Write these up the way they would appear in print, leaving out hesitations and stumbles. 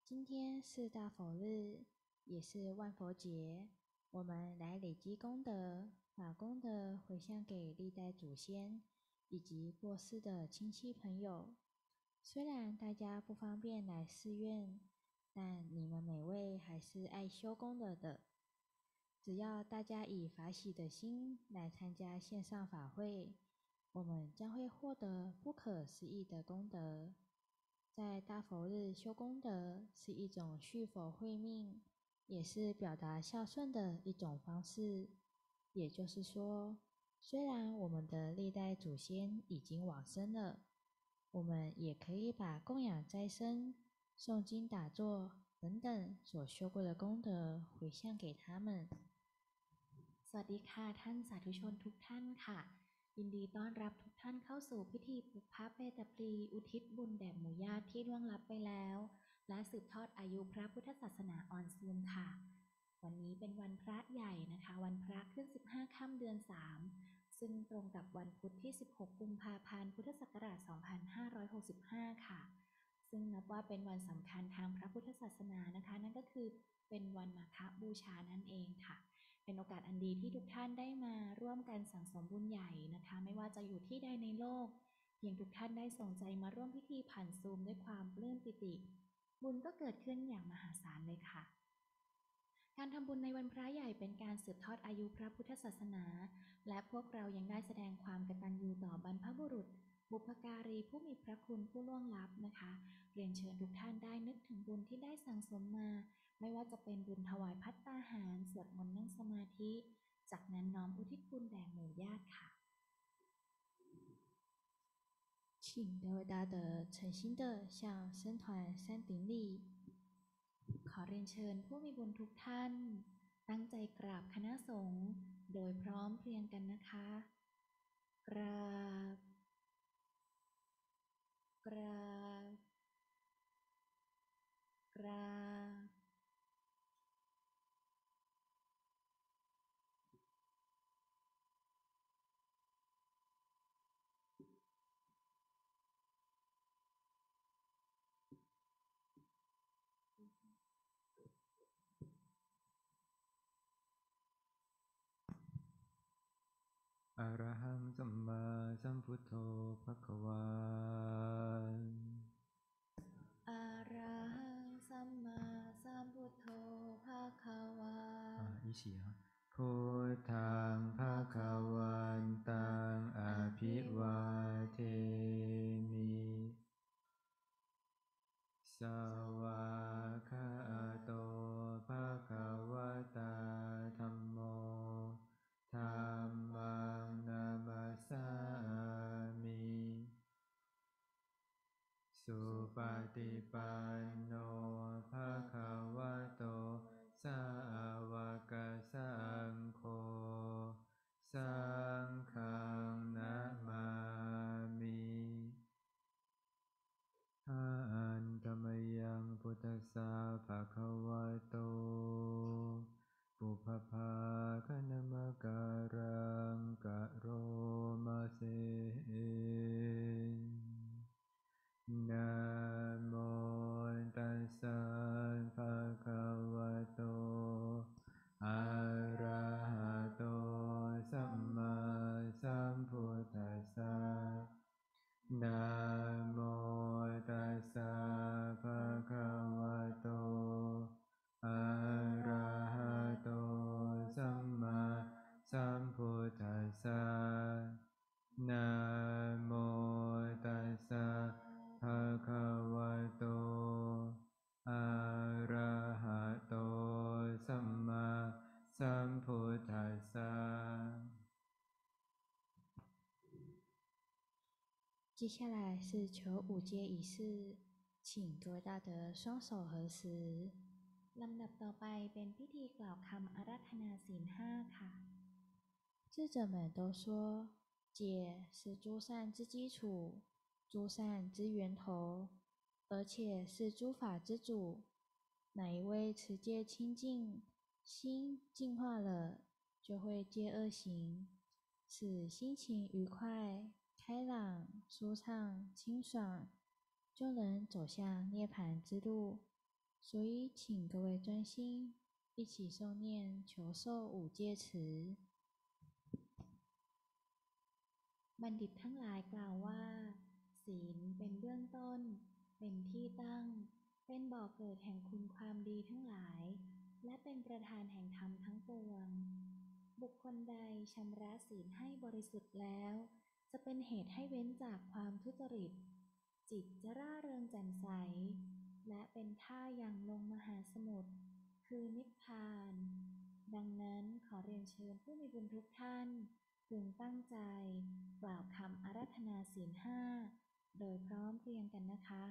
今天是大佛日，也是万佛节，我们来累积功德，把功德回向给历代祖先以及过世的亲戚朋友。虽然大家不方便来寺院，但你们每位还是爱修功德的。只要大家以法喜的心来参加线上法会，我们将会获得不可思议的功德。在大佛日修功德是一种续佛慧命，也是表达孝顺的一种方式。也就是说，虽然我们的历代祖先已经往生了，我们也可以把供养斋僧、诵经打坐等等所修过的功德回向给他们。 สวัสดีค่ะท่านสาธุชนทุกท่านค่ะยินดีต้อนรับทุกท่านเข้าสู่พิธีปลุกพระเปตพลีอุทิศบุญแด่หมู่ญาติที่ล่วงลับไปแล้วและสืบทอดอายุพระพุทธศาสนาออนซูมค่ะวันนี้เป็นวันพระใหญ่นะคะวันพระขึ้น15ค่ำเดือน3ซึ่งตรงกับวันพุธที่16กุมภาพันธ์พุทธศักราช2565ค่ะซึ่งนับว่าเป็นวันสำคัญทางพระพุทธศาสนานะคะนั่นก็คือเป็นวันมาฆบูชานั่นเองค่ะเป็นโอกาสอันดีที่ทุกท่านได้มาร่วมกันสั่งสมบุญใหญ่นะคะไม่ว่าจะอยู่ที่ใดในโลกเพียงทุกท่านได้ส่งใจมาร่วมพิธีผ่านซูมด้วยความปลื้มปิติบุญก็เกิดขึ้นอย่างมหาศาลเลยค่ะการทำบุญในวันพระใหญ่เป็นการสืบทอดอายุพระพุทธศาสนาและพวกเรายังได้แสดงความกตัญญูต่อบรรพบุรุษบุพการีผู้มีพระคุณผู้ล่วงลับนะคะเรียนเชิญทุกท่านได้นึกถึงบุญที่ได้สั่งสมมาไม่ว่าจะเป็นบุญถวายภัตตาหารสวดมนต์นั่งสมาธิจากนั้นน้อมอุทิศบุญแด่หมู่ญาติค่ะ请各位大德诚心的向僧团三顶礼。 ขอเรียนเชิญผู้มีบุญทุกท่านตั้งใจกราบคณะสงฆ์โดยพร้อมเพรียงกันนะคะกราบกราบกราบอะระหังสัมมาสัมพุทโธภควาอะระหังสัมมาสัมพุทโธภะคะวา一起啊พุทธังภควันตังอภิวาเทมิสวากขาโตภควตาธัมโมธัมมังนามัสสามิสุปฏิปันโนภควโตสาวกสังโฆสังฆังนะมามิอันตมยังพุทธัสสะภควโตปุพพาคณมการังกะโรมาเสนะโมตัสสะภะคะวะโตอะระหะโตสัมมาสัมพุทธัสสะนะโมตัสสะภะคะวะโตอะระหะโตสัมมาสัมพุทธัสสะนะโมตัสสะภะคะวะโตอะระหะโตสัมมาสัมพุทธัสสะ接下来是求五阶仪式，请各位大德双手合十。 ลำดับต่อไปเป็นพิธีกล่าวคำอาราธนาศีล5ค่ะ智者们都说，戒是诸善之基础，诸善之源头，而且是诸法之主。哪一位持戒清净，心净化了，就会戒恶行，使心情愉快、开朗、舒畅、清爽，就能走向涅槃之路。 所以请各位专心，一起诵念求受五戒词。 บัณฑิตทั้งหลายกล่าวว่า ศีลเป็นเบื้องต้น เป็นที่ตั้ง เป็นบ่อเกิดแห่งคุณความดีทั้งหลาย และเป็นประธานแห่งธรรมทั้งปวง บุคคลใดชำระศีลให้บริสุทธิ์แล้ว จะเป็นเหตุให้เว้นจากความทุจริต จิตจะร่าเริงแจ่มใส และเป็นท่ายังลงมหาสมุทร คือนิพพาน ดังนั้นขอเรียนเชิญผู้มีบุญทุกท่านพึงตั้งใจกล่าวคำอาราธนาศีลห้าโดยพร้อมเพรียงกันนะคะ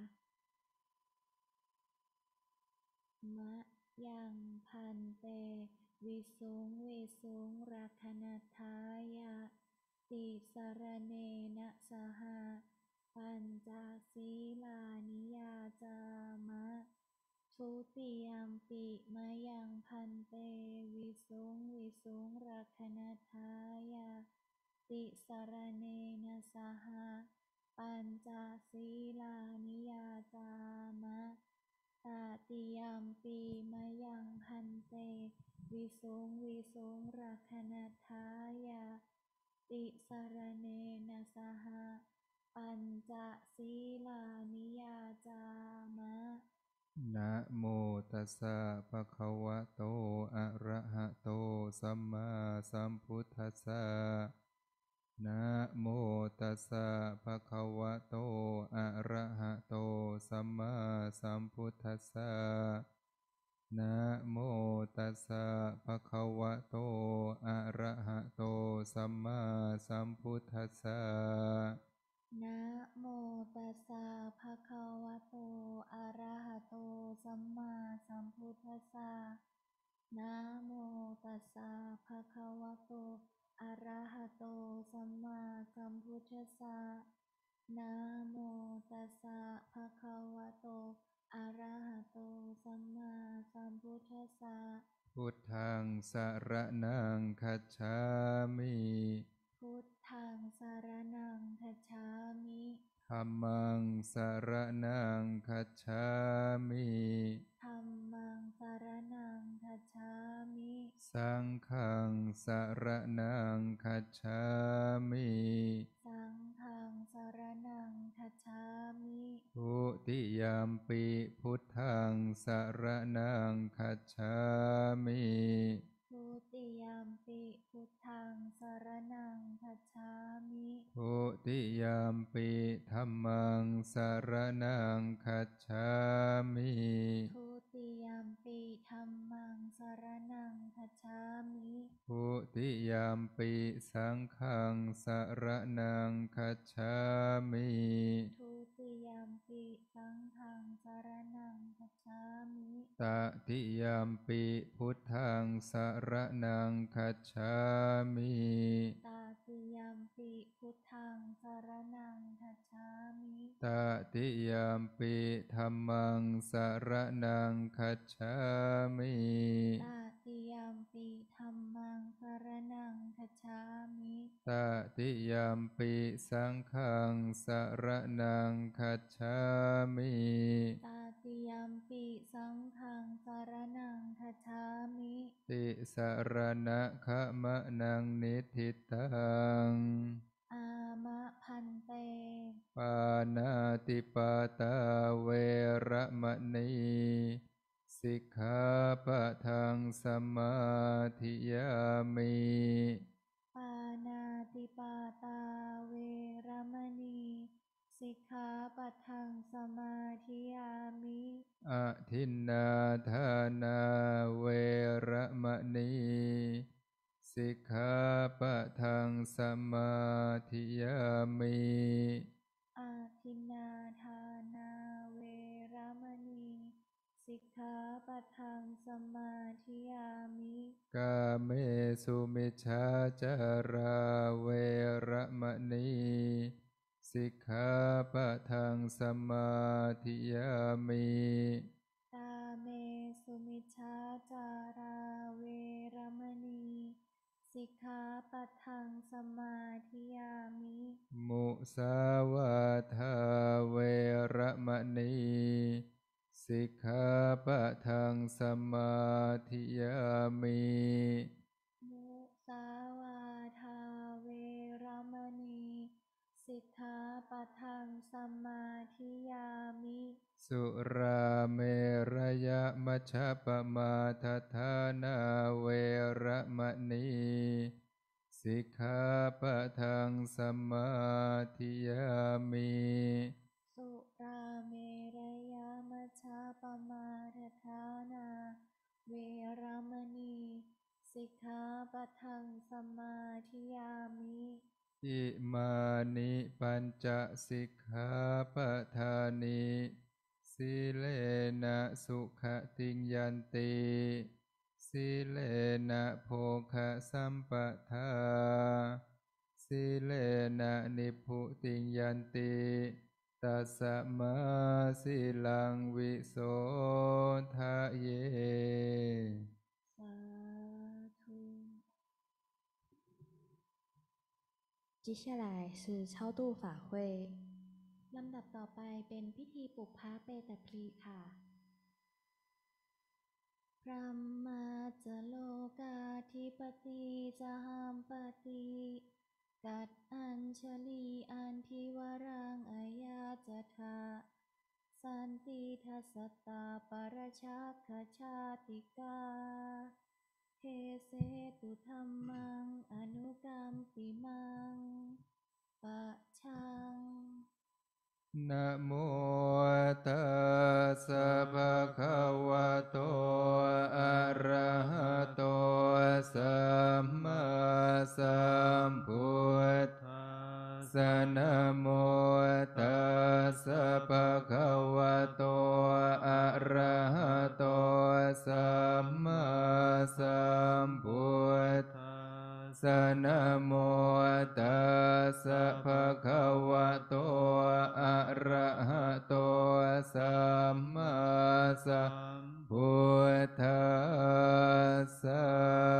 มะยังพันเตวิสุงวิสุงรักขณทายะติสรเนนะสหปัญจศีลานิยาจามะทุติยมปิมะยังพันเตวิสุงวิสุงรักขณทายะติสรเนนะสหปัญจศีลานิยาจามะตติยมปีมะยังพันเตวิสุงวิสุงรักขณทายะติสรเนนะสหปัญจศีลานิยาจามะนะโมตัสสะภะคะวะโตอะระหะโตสัมมาสัมพุทธัสสะนะโมตัสสะภะคะวะโตอะระหะโตสัมมาสัมพุทธัสสะนะโมตัสสะภะคะวะโตอะระหะโตสัมมาสัมพุทธัสสะนะโมตัสสะภะคะวะโตอะระหะโตสัมมาสัมพุทธัสสะนะโมตัสสะภะคะวะโตอะระหะโตสัมมาสัมพุทธัสสะนะโมตัสสะภะคะวะโตอะระหะโตสัมมาสัมพุทธัสสะพุทธังสรณังคัจฉามิพุทธังสารนังคัจฉามิธัมมังสรณังคัจฉามิธัมมังสารนังคัจฉามิสังฆังสรณังคัจฉามิสังฆังสารนังคัจฉามิทุติยมปิพุทธังสรณังคัจฉามิทุติยมปิพุทธังสารนังคัจฉามิทุติยมปิธัมมังสรณังคัจฉามิทุติยมปิธัมมังสารนังคัจฉามิทุติยมปิสังฆังสรณังคัจฉามิทุติยมปิสังฆังสารนังคัจฉามิตติยมปิพุทธังสรณังคัจฉามิตาติยมปิพุทธังสารนังคัจฉามิตติยมปิธัมมังสรณังคัจฉามิตาติยมปิธัมมังสารนังคัจฉามิตติยมปิสังฆังสรณังคัจฉามิตาติยมปิสังฆังสารนังคัจฉามิติสรณะขะมะนังนิทิตังอามะพันเตปานาติปาตาเวระมณีสิกขาปะทังสมาธิยามิปานาติปาตาเวรมณีสิกขาปัทังสมาธิยามิอะทินนาทานาเวระมณีสิกขาปะทังสมาธิยามิอาทินนาทานาเวรมณีสิกขาปัทังสมาธิยามิกาเมสุมิจฉาจาราเวระมณีสิกขาปะทังสมาธิยามิกาเมสุมิชฌาจาราเวรมณีสิกขาปัทังสมาธิยามิมุสาวาทาเวระมณีสิสิกขาปะทังสมาธิยามิมุสาวาทาเวรมณีสิกขาปะทังสมาธิยามิสุราเมรยมัชฌัปปมาทฐานาเวระมณีสิกขาปะทังสมาธิยามิสุราเมรยมัชฌัปปมาทฐานาเวรมณีสิกขาปะทังสมาธิยามิอิมานิปัญจสิกขาปทานิสีเลนะสุขติงยันติสีเลนะโภคะสัมปทาสีเลนะนิพพุติงยันติตัสสะมาสีลังวิโสทะเยสาธุ接下来是超度法会， ลำดับต่อไปเป็นพิธีปุพพะเปตพลีค่ะ พระมาจโลกาธิปติจหัมปติกัดอัญชลีอันทิวรังอายาจทาสันติทัสสตาปรชักขชาติกาเทเสตุธัมมังอนุกัมปิมังปะชังนะโมตัสสะภะคะวะโตอะระหะโตสัมมาสัมพุทธัสสะนะโมตัสสะภะคะวะโตอะระหะโตสัมมาสัมพุทธัสสะนะโมตัสสะภะคะวะโตอะระหะโตสัมมาสัมพุทธัสสะ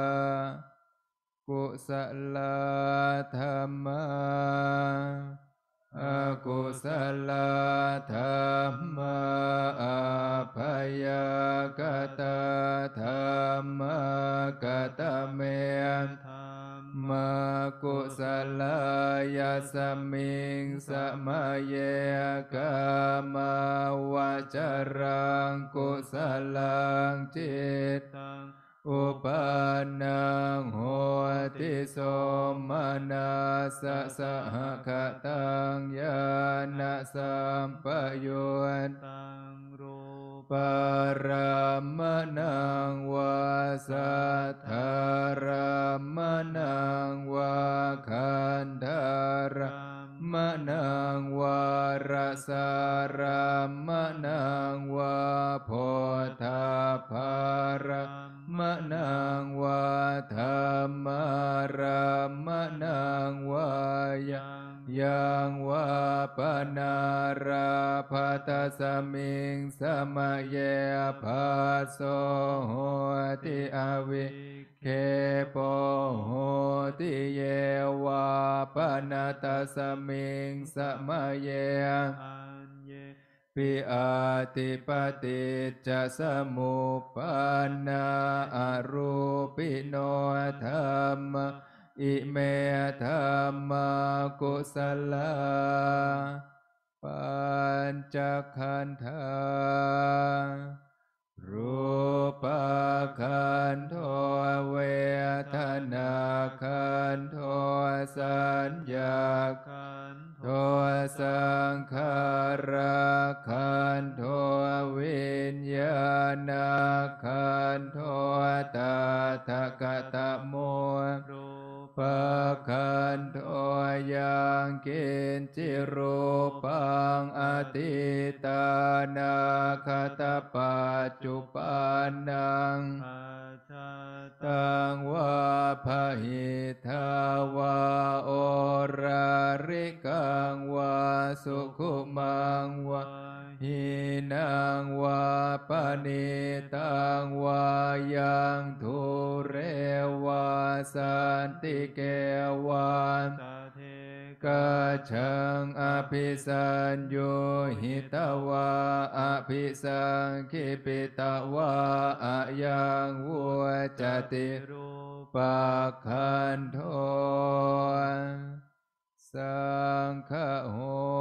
กุศลธรรมาอกุศลธรรมาอภยกตธรรมกตเมมากุศลายสมิงสมัยเยกามาวจรังกุศลังจิตตังอุปานังโหติโสมนัสสะสหคตังญาณสัมปยุตตังรูปารามนังวาสัทธารามนังวาคันธารามนังวารสารามนังวาโพธาภารามนังวาธรรมารามนังวายังวาปนาราภัตสมิงสมัยเยภัสโสโหติอวิเคปโหติเยวาปนาตสมิงสมัยเยปิอาติปติจสมุปปานาอรูปิโนธรรมอิเมธรรมกุศลาปัญจขันธารูปขันโทเวทนาขันโทสัญญาขันโทสังขารขันโทวิญญาณขันโทตถกตโมปะขันโทยังกินจิรูปังอติตานาคตปัจจุปันนังตังวาภหิทาวาโอราริกังวาสุขุมังวาหินังวาปณิตังวายังทุเรวาสันติเกวาสเทกาชังอภิสัญโยหิตวาอภิสังคิปิตวาอะยังวัวจติรูปักขันโทสังฆโห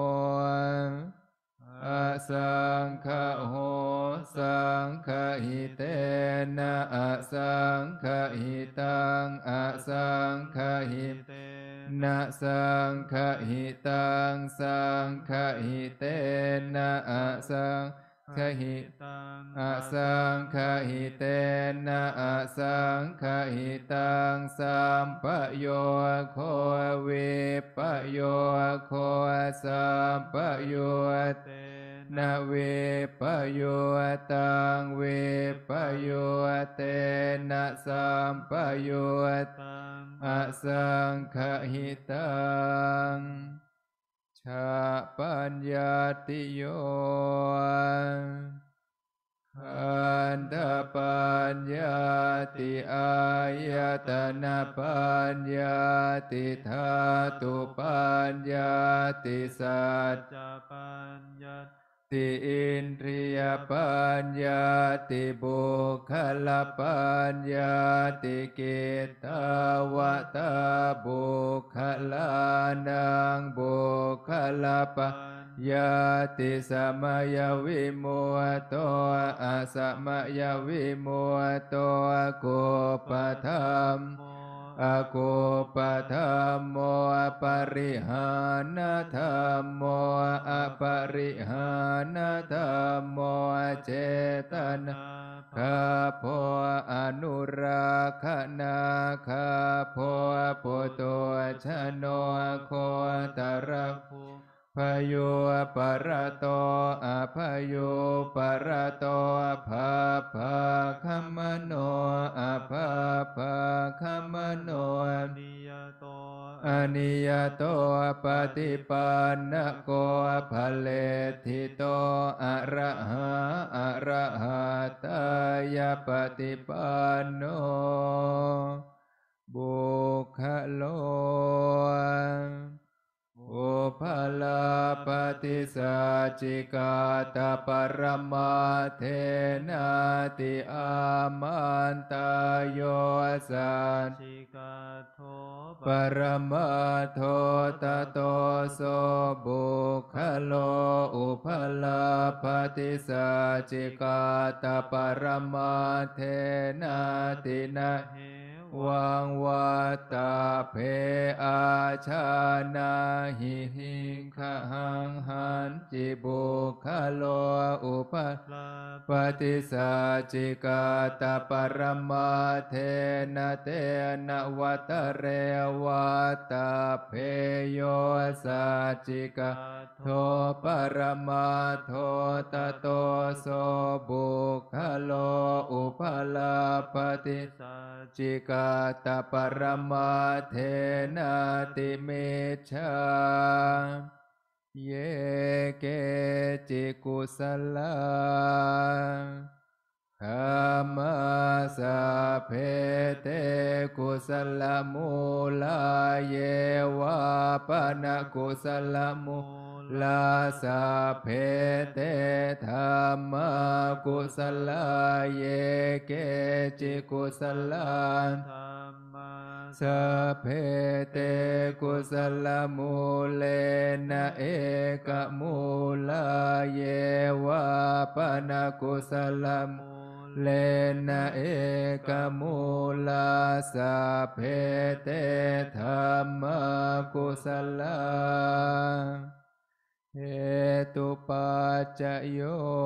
อสังฆโหสังฆหิเตนะอสังฆหิตังอสังฆหิเตนะสังฆหิตังสังฆหิเตนะอสังฆหิตังอสังฆหิเตนะอสังฆหิตังสัมปโยโควิปโยโคสัมปโยเตนะเวปโยตังเวปโยเตนะสัมปโยตังอสังฆหิตังชาปัญญาติโยขันธปัญญาติอายตนะปัญญาติธาตุปัญญาติสัจจปัญญาติอินทรียปัญญาติบุคลปัญญาติกิตตวัตตบุคลานังบุคลปัญญาติสมัยวิมุตโตอสมัยวิมุตโตกุปธรรมอกุปธรรมโมปริหานธรรมโมอปริหานธรรมโมเจตนาคาโพอนุราคนาคาโพปุตโตชโนโคตระภูพโยปรโตอภโยปรโตภาภาคัมมโนอภาภาคัมมโนอนิยโตอนิยโตปฏิปันนโกภเลทิโตอะระหะอะระหะตายปฏิปันโนบุคโลอุปลาปฏิสัจจิกาตปรมาเทนาติอามันตายโยสัจจิกาโทปรมาโทตโตโสบุคโลอุปลาปฏิสัจจิกาตปรมาเทนาตินะวังวัตตาเพอาชานาหิหิงขหังหันจิบุคโลอุปปฏิสัจจิกาตปรมาเทนะเตนะวัตเรวัตตาเพโยสัจจิกาโทปรมาโทตโตโสบุคโลอุปลาปฏิสัจจิกาตปรมาเทนาติเมชาเยเกจิกุสลาธรรมสาเพเตกุสลมูลาเยวาปนะกุสลมูลาสาเพเตธรรมกุสลาเยเกจิกุสลาธรรมสาเพเตกุสลมูเลนะเอกมูลาเยวาปนะกุสลมูเลนะเอกมูลาสาเพเตธรรมกุสลาเหตุปัจจโย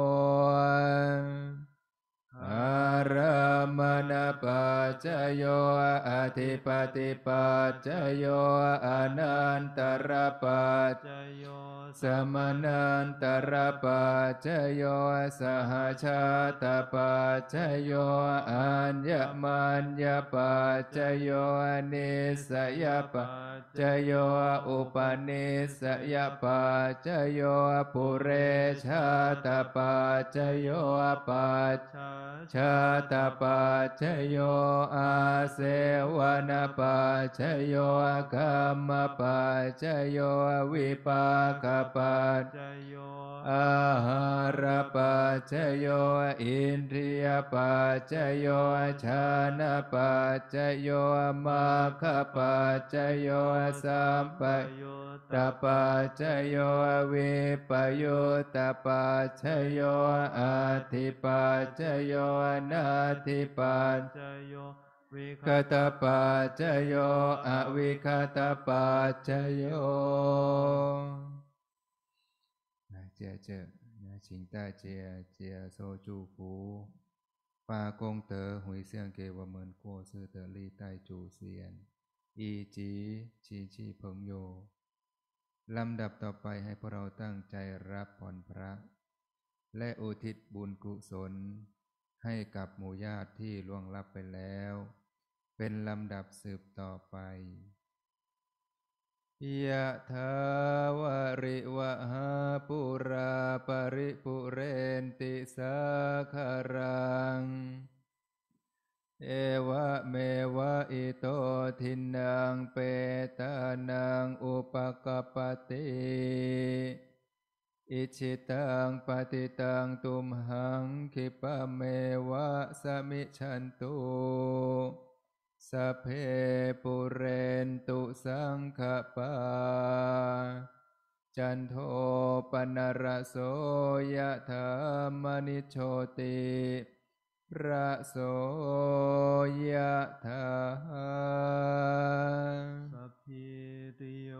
อารามณปัจจโยอธิปติปัจจโยอนันตรปัจจโยสมนันตรปัจจโยสหชาตปัจจโยอัญญมัญญปัจจโยนิสยปัจจโยอุปนิสยปัจจโยปุเรชาตปัจจโยปัจชาตปัจจโยอาเสวนปัจจโยกรรมปัจจโยวิปากปัจจโยอาหารปัจจโยอินทรียปัจจโยชานะปัจจโยมัคคปัจจโยสัมปยุตตปัจจโยวิปยุตตปัจจโยอาทิปัจจโยนาทิปัจจโยวิคตปัจจโยอวิคตปัจจโยเจชิงต้าเจียโซจูฟูปากงเต๋อหุยเซียงเกวเหมินกัวซื่อเต๋อลี่ใต้จูเซียนอีจีชีเพิงโยลำดับต่อไปให้พวกเราตั้งใจรับพรพระและอุทิศบุญกุศลให้กับหมู่ญาติที่ล่วงลับไปแล้วเป็นลำดับสืบต่อไปยะถาวาริวหาปุราปริปุเรนติสาคารังเอวะเมวะอิโตทินังเปตานังอุปกปปติอิชิตังปฏิตังตุมหังคิปะเมวะสมิชันตุสัพเพปุเรนตุสังขปาจันโทปนรโสยะถามณิโชติระโสยะถาสัพพิติโย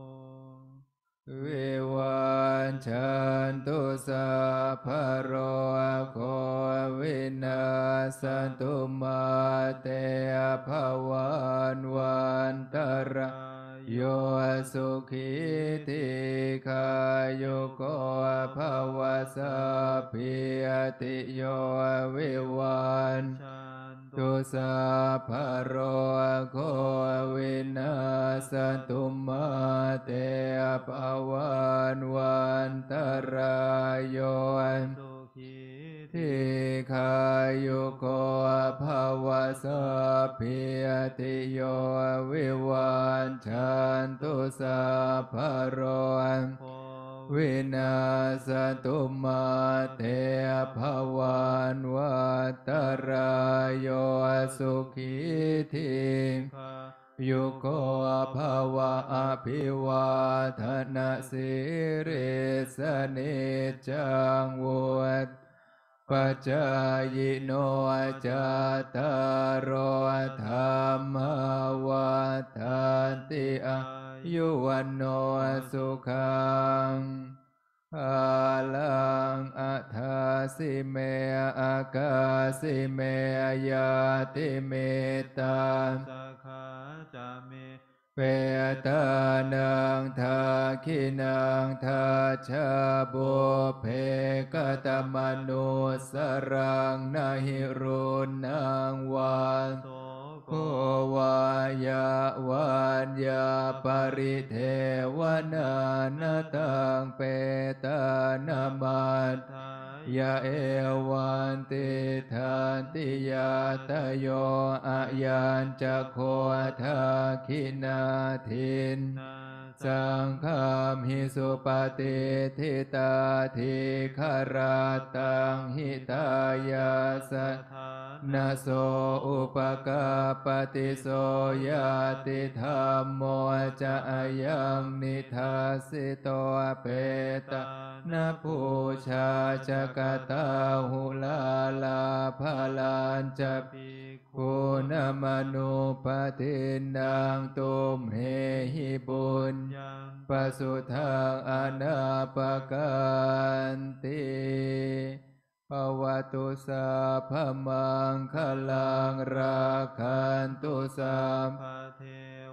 วิวันชันตุสัพพะโรโควินาศตุมาเตภวันวันตรายโยสุขิติขายุโกภวสัพพิติโยวิวันตุสัพพะโรโควินาศตุมาเตภวันวันตรายโยสุขิติขายุโกภวสัพพิติโยวิวันชันตุสัพพะโรวินาศตุมาเตภวันวันตรายโยสุขิติยุโกภวะอภิวาทนาสิริสนิจังวุฒปัจจายโนจัตตารโอธรรมวัฏฏันติอายุวันโนสุขังภาลังอัฏฐาสิเมอากาสิเมยาติเมตตาสัคขะจาเมเปตานังทาคินังทัชฌาบุพเพกตมนุสรังนาหิรุนังวันโควายะวันยาปริเทวนานาตังเปตานามัตยะเอวันติทันติยาตโยอายัญจะโคทาคินาทินสังฆามหิสุปฏิทิตาทิคาราตังหิตายาสัทธานาโสอุปกาปฏิโสยติธรรมโมจะอายังนิทัสสิโตเปตานาภูชาจะกตาหุลาลาภาลานจะภิกขุนมนุปทินังตุมเหหิปุญญังปสุทังอนาปกันติภวตุสัพพมังคลังราคันตุสัพพเทวต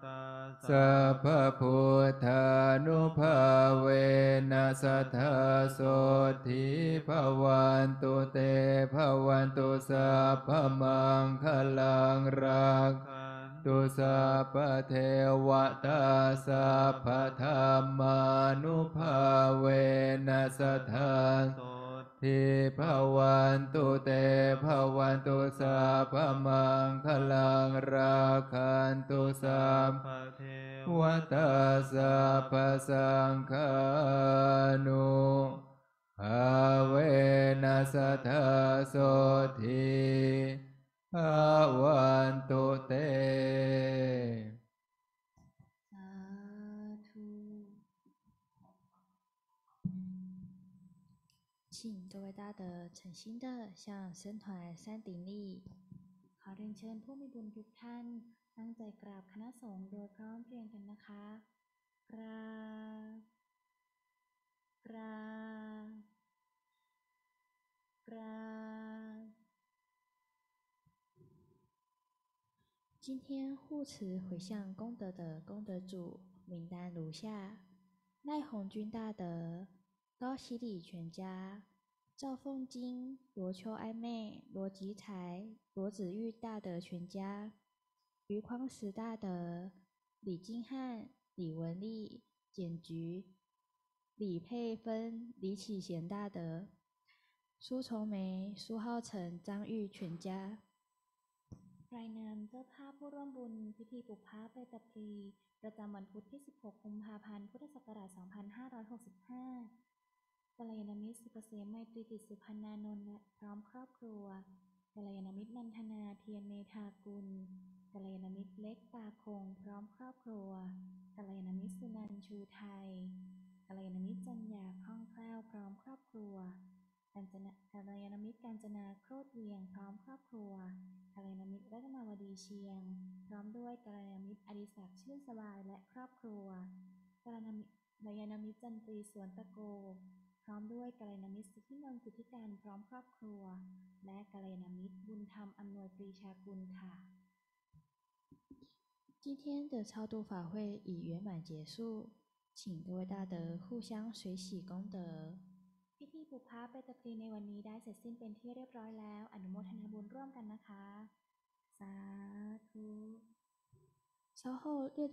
สัพพพุทธานุภาเวนัสทธาโสทิภวันตุเตภวันตุสัพพมังคลังรักตุสัพพเทวตาสัพพธรรมานุภาเวนัสทธาทิภวันตุเตภวันตุสัพพมังคลังรักขันตุสัพพเทวตาสัพพสังฆานุภาเวนัสทธาโสทิภวันตุเตสาธุ请各位大德诚心的向僧团山顶立， ขอเรียนเชิญผู้มีบุญทุกท่านตั้งใจกราบคณะสงฆ์โดยพร้อมเพรียงกันนะคะ กราบ กราบ กราบ今天护持回向功德的功德主名单如下：赖红军大德、高喜礼全家、赵凤金、罗秋爱妹、罗吉才、罗子玉大德全家、余匡石大德、李金汉、李文丽、简菊、李佩芬、李启贤大德、苏崇梅、苏浩成、张玉全家。 รายนามเจ้าภาพผู้ร่วมบุญพิธีปุพพะเปตพลีประจำวันพุธที่ 16 กุมภาพันธ์ พุทธศักราช 2565 กัลยาณมิตรสุกเกษมไมตรีจิตสุพรรณานนท์และพร้อมครอบครัว กัลยาณมิตรนันทนาเทียนเมธากุล กัลยาณมิตรเล็กตาคงพร้อมครอบครัว กัลยาณมิตรสุนันท์ชูไทย กัลยาณมิตรจันยาคล่องแคล่วพร้อมครอบครัว กัลยาณมิตรกาญจนาโคตรเวียงพร้อมครอบครัว กัลยาณมิตรรัตนาวดีเชียง พร้อมด้วยกัลยาณมิตรอดิศักดิ์ชื่นสบายและครอบครัว กัลยาณมิตรจันตรีสวนตะโก พร้อมด้วยกัลยาณมิตรสุทธินนท์สุทธิการพร้อมครอบครัว และกัลยาณมิตรบุญธรรมอำนวยปรีชากุลค่ะ今天的超度法会已圆满结束，请各位大德互相随喜功德。 พิธีปุพพะเปตพลีในวันนี้ได้เสร็จสิ้นเป็นที่เรียบร้อยแล้ว อนุโมทนาบุญร่วมกันนะคะ สาธุ稍后6